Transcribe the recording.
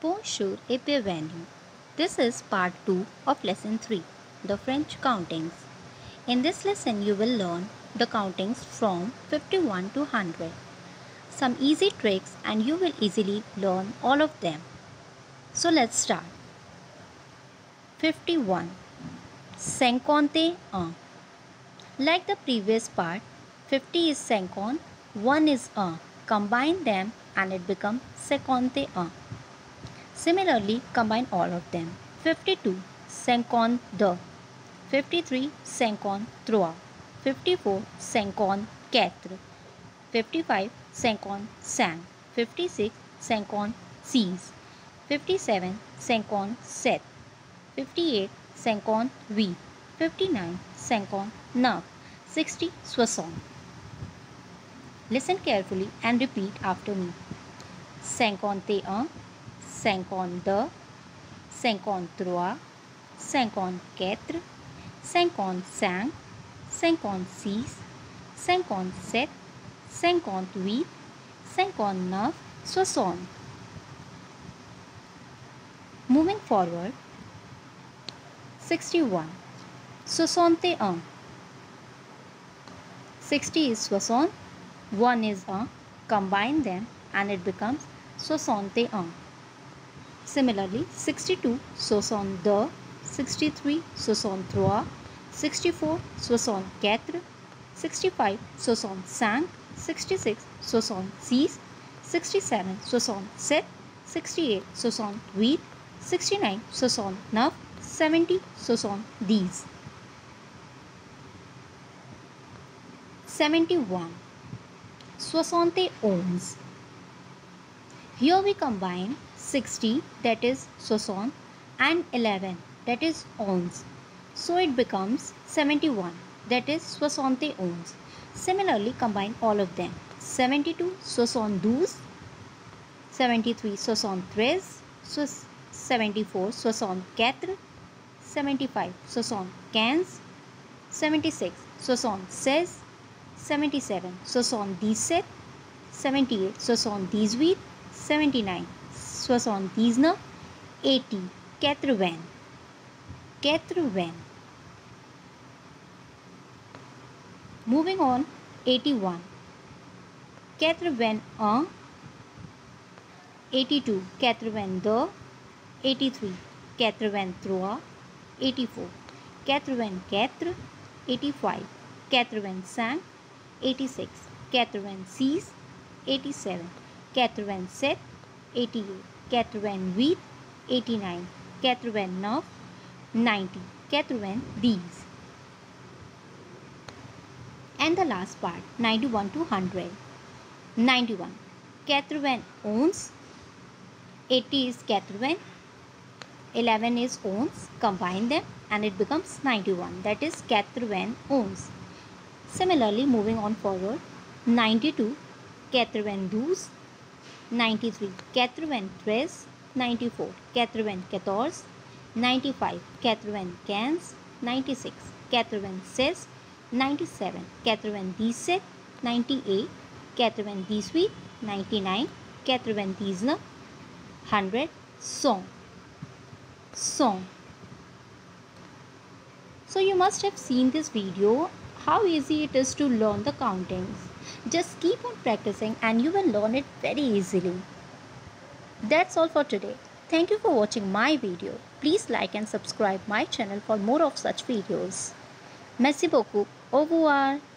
Bonjour et bienvenue. This is part 2 of lesson 3, the French countings. In this lesson, you will learn the countings from 51 to 100. Some easy tricks and you will easily learn all of them. So let's start. 51. 51. Like the previous part, 50 is 50, 1 is 1. Combine them and it becomes 51. Similarly, combine all of them. 52, 52. 53, 53. 54, 54. 55, 55. 56, 56. 57, 57. 58, 58. 59, 59. 60, 60. Listen carefully and repeat after me. 51, 52, 53, 54, 55, 56, 57, 58, 59, 60. Moving forward, 61, 61. 60 is 60, 1 is 1. Combine them and it becomes 61. Similarly, 62, 62. 63, 63. 64, 64. 65, 65. 66, 66. 67, 67. 68, 68. 69, 69. 70, 70. 71, 71. Here we combine 60, that is 60, and 11, that is ounce. So it becomes 71, that is 71 ounce. Similarly, combine all of them. 72, 72. 73, 73. 74, 74. 75, 75. 76, 76. 77, 77. 78, 78. 79, 79. 80, 80. 80. Moving on, 81. 81. 82, 82. 83, 83. 84, 84. 85, 85. 86, 86. 87, 87. 88, 88. 89, 89. 90, 90. And the last part, 91 to 100. 91, 91 ounce. 80 is 81. 11 is ounce. Combine them and it becomes 91, that is 81 ounce. Similarly, moving on forward, 92, 92. 93, 93. 94, 94. 95, 95. 96, 96. 97, 97. 98, 98. 99, 99. 100, song. So you must have seen this video, how easy it is to learn the countings. Just keep on practicing and you will learn it very easily. That's all for today. Thank you for watching my video. Please like and subscribe my channel for more of such videos. Merci beaucoup. Au revoir.